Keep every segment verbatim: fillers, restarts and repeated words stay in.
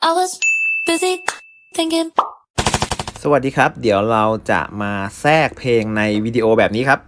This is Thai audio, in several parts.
I was busy thinking สวัสดีครับเดี๋ยวเราจะมาแทรกเพลงในวิดีโอแบบนี้ครับ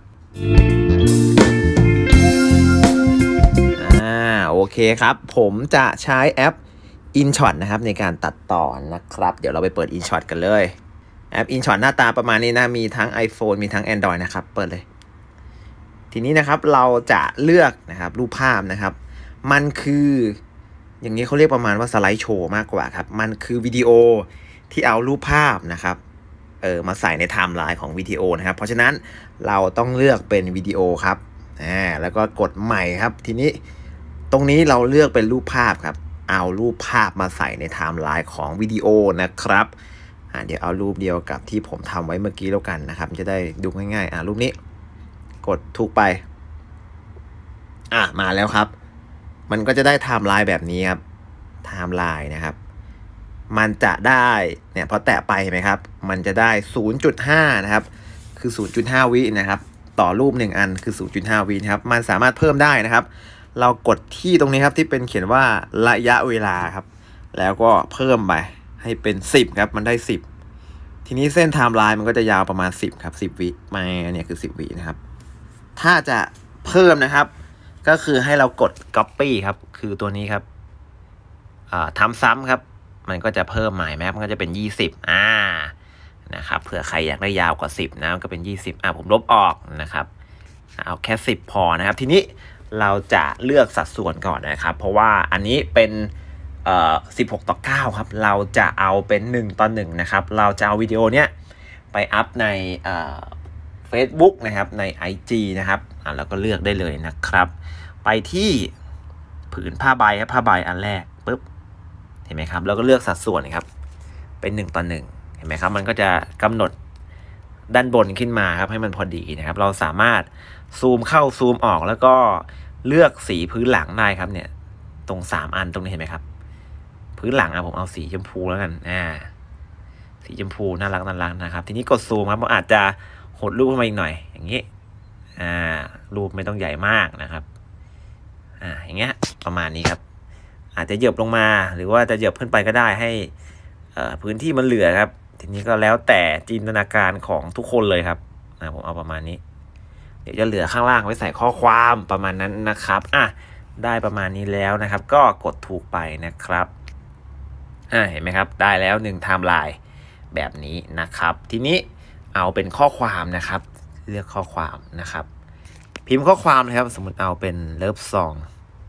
อ่าโอเคครับผมจะใช้แอป InShot นะครับในการตัดต่อนะครับเดี๋ยวเราไปเปิด InShot กันเลยแอป InShot หน้าตาประมาณนี้นะมีทั้ง iPhone มีทั้ง Android นะครับเปิดเลยทีนี้นะครับเราจะเลือกนะครับรูปภาพนะครับมันคืออย่างนี้เขาเรียกประมาณว่าสไลด์โชว์มากกว่าครับมันคือวิดีโอที่เอารูปภาพนะครับเออมาใส่ในไทม์ไลน์ของวิดีโอนะครับเพราะฉะนั้นเราต้องเลือกเป็นวิดีโอครับอ่าแล้วก็กดใหม่ครับทีนี้ตรงนี้เราเลือกเป็นรูปภาพครับเอารูปภาพมาใส่ในไทม์ไลน์ของวิดีโอนะครับอ่าเดี๋ยวเอารูปเดียวกับที่ผมทำไว้เมื่อกี้แล้วกันนะครับจะได้ดูง่ายๆอ่ารูปนี้กดถูกไปอ่ะมาแล้วครับมันก็จะได้ไทม์ไลน์แบบนี้ครับไทม์ไลน์นะครับมันจะได้เนี่ยพอแตะไปเห็นไหมครับมันจะได้ ศูนย์จุดห้า นะครับคือ ศูนย์จุดห้า วินะครับต่อรูปหนึ่งอันคือ ศูนย์จุดห้า วินะครับมันสามารถเพิ่มได้นะครับเรากดที่ตรงนี้ครับที่เป็นเขียนว่าระยะเวลาครับแล้วก็เพิ่มไปให้เป็นสิบครับมันได้สิบทีนี้เส้นไทม์ไลน์มันก็จะยาวประมาณสิบครับสิบวิมาเนี่ยคือสิบวินะครับถ้าจะเพิ่มนะครับก็คือให้เรากด copy ครับคือตัวนี้ครับทำซ้ำครับมันก็จะเพิ่มใหม่แม้มันก็จะเป็นยี่สิบอ่านะครับเผื่อใครอยากได้ยาวกว่าสิบนะก็เป็นยี่สิบอ่าผมลบออกนะครับเอาแค่สิบพอนะครับทีนี้เราจะเลือกสัดส่วนก่อนนะครับเพราะว่าอันนี้เป็นเอ่อสิบหกต่อเก้าครับเราจะเอาเป็นหนึ่งต่อหนึ่งนะครับเราจะเอาวิดีโอเนี้ยไปอัพในเอ่อ Facebook นะครับใน ไอ จี นะครับอ่าแล้วก็เลือกได้เลยนะครับไปที่ผืนผ้าใบครับผ้าใบอันแรกปึ๊บเห็นไหมครับแล้วก็เลือกสัดส่วนครับเป็นหนึ่งต่อหนึ่งเห็นไหมครับมันก็จะกำหนดด้านบนขึ้นมาครับให้มันพอดีนะครับเราสามารถซูมเข้าซูมออกแล้วก็เลือกสีพื้นหลังได้ครับเนี่ยตรงสามอันตรงนี้เห็นไหมครับพื้นหลังอ่ะผมเอาสีชมพูแล้วกันอ่าสีชมพูน่ารักน่ารักนะครับทีนี้กดซูมครับผมอาจจะหดรูปขึ้นมาอีกหน่อยอย่างนี้อ่ารูปไม่ต้องใหญ่มากนะครับอ่าอย่างเงี้ยประมาณนี้ครับอาจจะเหยียบลงมาหรือว่าจะเหยียบขึ้นไปก็ได้ให้พื้นที่มันเหลือครับทีนี้ก็แล้วแต่จินตนาการของทุกคนเลยครับนะผมเอาประมาณนี้เดี๋ยวจะเหลือข้างล่างไว้ใส่ข้อความประมาณนั้นนะครับอ่ะได้ประมาณนี้แล้วนะครับก็กดถูกไปนะครับอ่ะเห็นไหมครับได้แล้วหนึ่งไทม์ไลน์แบบนี้นะครับทีนี้เอาเป็นข้อความนะครับเลือกข้อความนะครับพิมพ์ข้อความนะครับสมมติเอาเป็น Love Song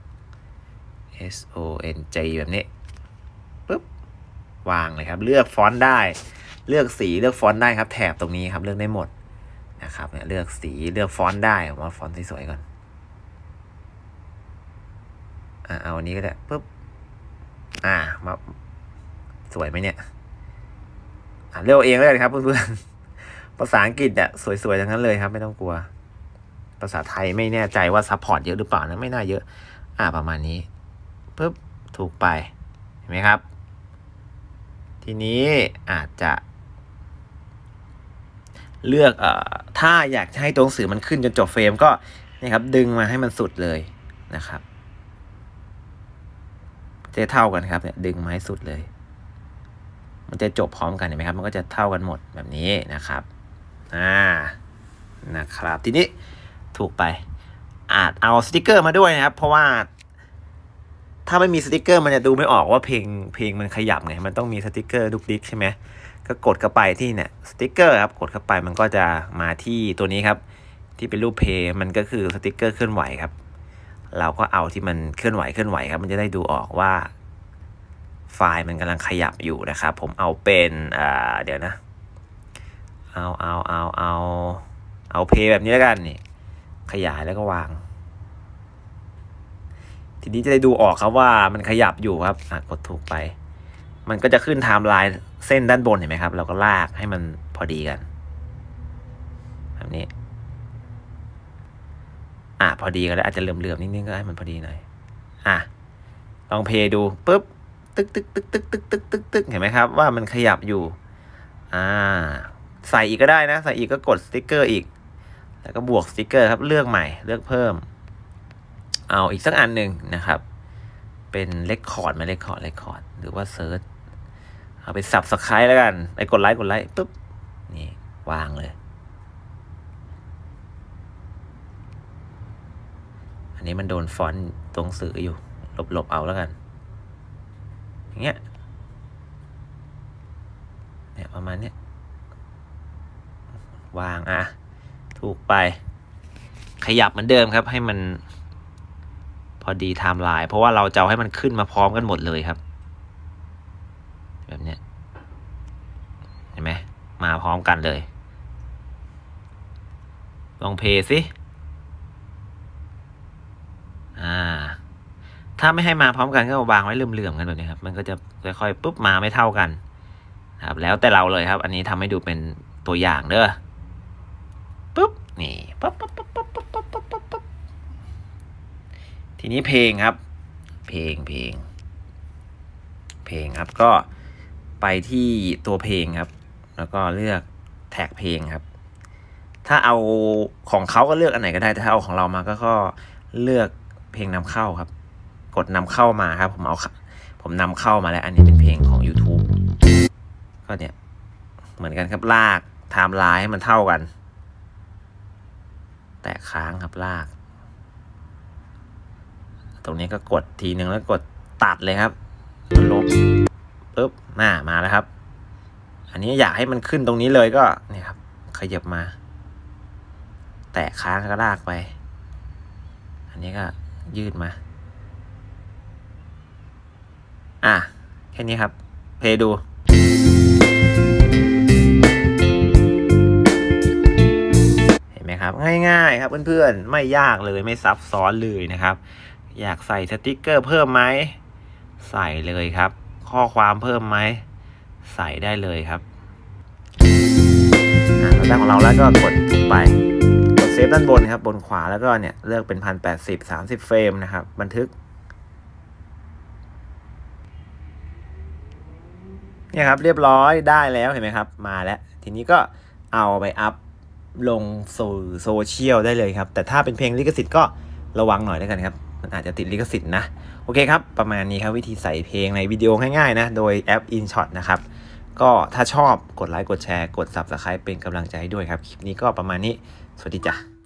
S O N G แบบนี้ปึ๊บวางเลยครับเลือกฟอนต์ได้เลือกสีเลือกฟอนต์ได้ครับแถบตรงนี้ครับเลือกได้หมดนะครับเนี่ยเลือกสีเลือกฟอนต์ได้ผมเอาฟอนต์สวยๆก่อนอ่าเอาอันนี้ก็ได้ปึ๊บอ่ามาสวยไหมเนี่ยอ่าเลือกเองเลยครับเพื่อนๆภาษาอังกฤษเนี่ยสวยๆทั้งนั้นเลยครับไม่ต้องกลัวภาษาไทยไม่แน่ใจว่าซัพพอร์ตเยอะหรือเปล่านะไม่น่าเยอะอ่าประมาณนี้ปึ๊บถูกไปเห็นไหมครับทีนี้อาจจะเลือกเอ่อถ้าอยากให้ตัวหนังสือมันขึ้นจนจบเฟรมก็นี่ครับดึงมาให้มันสุดเลยนะครับจะเท่ากันครับเนี่ยดึงมาให้สุดเลยมันจะจบพร้อมกันเห็นไหมครับมันก็จะเท่ากันหมดแบบนี้นะครับอ่านะครับทีนี้ถูกไปอาจเอาสติกเกอร์มาด้วยนะครับเพราะว่าถ้าไม่มีสติกเกอร์มันจะดูไม่ออกว่าเพลงเพลงมันขยับไงมันต้องมีสติกเกอร์ดุกดิกใช่ไหมก็กดเข้าไปที่เนี่ยสติกเกอร์ครับกดเข้าไปมันก็จะมาที่ตัวนี้ครับที่เป็นรูปเพลงมันก็คือสติกเกอร์เคลื่อนไหวครับเราก็เอาที่มันเคลื่อนไหวเคลื่อนไหวครับมันจะได้ดูออกว่าไฟล์มันกำลังขยับอยู่นะครับผมเอาเป็นอ่าเดี๋ยวนะเอาเอาเอาเอาเอาเพลงแบบนี้แล้วกันนี่ขยายแล้วก็วางทีนี้จะได้ดูออกครับว่ามันขยับอยู่ครับกดถูกไปมันก็จะขึ้นไทม์ไลน์เส้นด้านบนเห็นไหมครับเราก็ลากให้มันพอดีกันแบบนี้อ่ะพอดีกันแล้วอาจจะเหลื่อมๆนิดนึงก็ให้มันพอดีหน่อยอ่ะลองเพลย์ดูปุ๊บตึกตึกตึกตึกตึกตึกตึกตึกเห็นไหมครับว่ามันขยับอยู่อ่าใส่อีกก็ได้นะใส่อีกก็กดสติ๊กเกอร์อีกแล้วก็บวกสติ๊กเกอร์ครับเลือกใหม่เลือกเพิ่มเอาอีกสักอันหนึ่งนะครับเป็นเลคคอร์ดไหมเลคคอร์ดเลคคอร์ดหรือว่าเซิร์ชเอาไปสับสไครต์แล้วกันไปกดไลค์กดไลค์ปุ๊บนี่วางเลยอันนี้มันโดนฟอนต์ตรงสื่ออยู่หลบๆเอาแล้วกันอย่างเงี้ยเนี่ยประมาณเนี้ยวางอ่ะถูกไปขยับเหมือนเดิมครับให้มันพอดีไทม์ไลน์เพราะว่าเราจะเอาให้มันขึ้นมาพร้อมกันหมดเลยครับแบบเนี้ยเห็นไหมมาพร้อมกันเลยลองเพย์สิอ่าถ้าไม่ให้มาพร้อมกันก็วางไว้เหลื่อมๆกันแบบนี้ครับมันก็จะค่อยๆปุ๊บมาไม่เท่ากันครับแล้วแต่เราเลยครับอันนี้ทำให้ดูเป็นตัวอย่างเด้อปุ๊บนี่ปุ๊บปุ๊บปุ๊บปุ๊บปุ๊บปุ๊บปุ๊บปุ๊บทีนี้เพลงครับเพลงเพลงเพลงครับก็ไปที่ตัวเพลงครับแล้วก็เลือกแท็กเพลงครับถ้าเอาของเขาก็เลือกอันไหนก็ได้แต่ถ้าเอาของเรามาก็ก็เลือกเพลงนำเข้าครับกดนำเข้ามาครับผมเอาผมนำเข้ามาแล้วอันนี้เป็นเพลงของ YouTube ก็เนี่ยเหมือนกันครับลากไทม์ไลน์ให้มันเท่ากันแตะค้างครับลากตรงนี้ก็กดทีนึงแล้วกดตัดเลยครับลบปุ๊บหน้ามาแล้วครับอันนี้อยากให้มันขึ้นตรงนี้เลยก็เนี่ยครับขยับมาแตะค้างก็ลากไปอันนี้ก็ยืดมาอ่ะแค่นี้ครับเพลย์ดูเห็นไหมครับง่ายๆครับเพื่อนๆไม่ยากเลยไม่ซับซ้อนเลยนะครับอยากใส่สติกเกอร์เพิ่มไหมใส่เลยครับข้อความเพิ่มไหมใส่ได้เลยครับอ่ะเราได้ของเราแล้วก็กดถูกไปกดเซฟด้านบนครับบนขวาแล้วก็เนี่ยเลือกเป็นพันแปดสิบสามสิบเฟรมนะครับบันทึกเนี่ยครับเรียบร้อยได้แล้วเห็นไหมครับมาแล้วทีนี้ก็เอาไปอัพลงสู่โซเชียลได้เลยครับแต่ถ้าเป็นเพลงลิขสิทธิ์ก็ระวังหน่อยด้วยกันครับมันอาจจะติดลิขสิทธิ์นะโอเคครับประมาณนี้ครับวิธีใส่เพลงในวิดีโอง่ายๆนะโดยแอป InShot นะครับก็ถ้าชอบกดไลค์กดแชร์กด Subscribe เป็นกำลังใจให้ด้วยครับคลิปนี้ก็ประมาณนี้สวัสดีจ้ะ